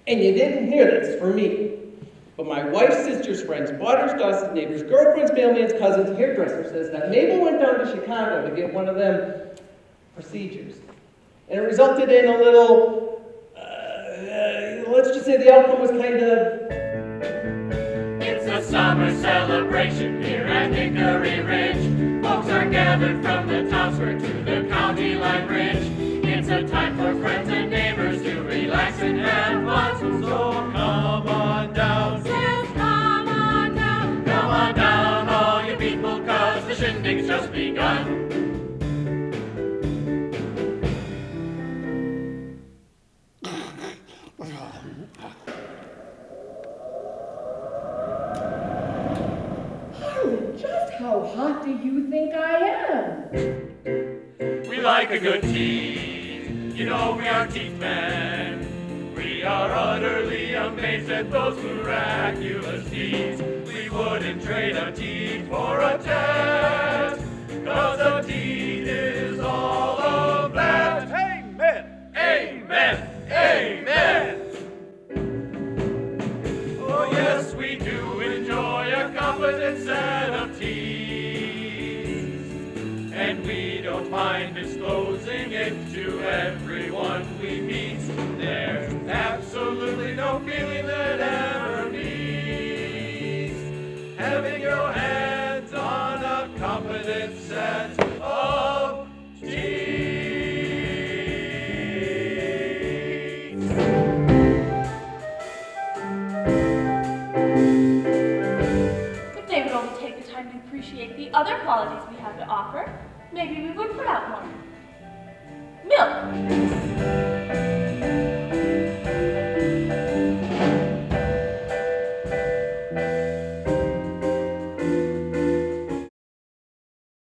And you didn't hear this from me. But my wife's sister's friends, Butters, Dustin's neighbors, girlfriend's, mailman's, cousin's, hairdresser says that Mabel went down to Chicago to get one of them procedures. And it resulted in a little, let's just say the outcome was kind of... It's a summer celebration here at Hickory Ridge. Folks are gathered from the town square to the county line bridge. It's a time for friends and neighbors to relax and have fun. So come on down. Says come on down. Come on down, all you people, 'cause the shindig's just begun. Just how hot do you think I am? We like a good tease, you know we are teeth men. We are utterly amazed at those miraculous deeds. We wouldn't trade a teeth for a tat, 'cause a teeth is all of that. Amen! Amen! Amen! Oh yes, we do enjoy a competent set of teeth, and we don't mind disclosing it to everyone we meet. There's absolutely no feeling that ever needs having your hands on a competent set of teeth. If they would only take the time to appreciate the other qualities we have to offer, maybe we would put out more. Milk.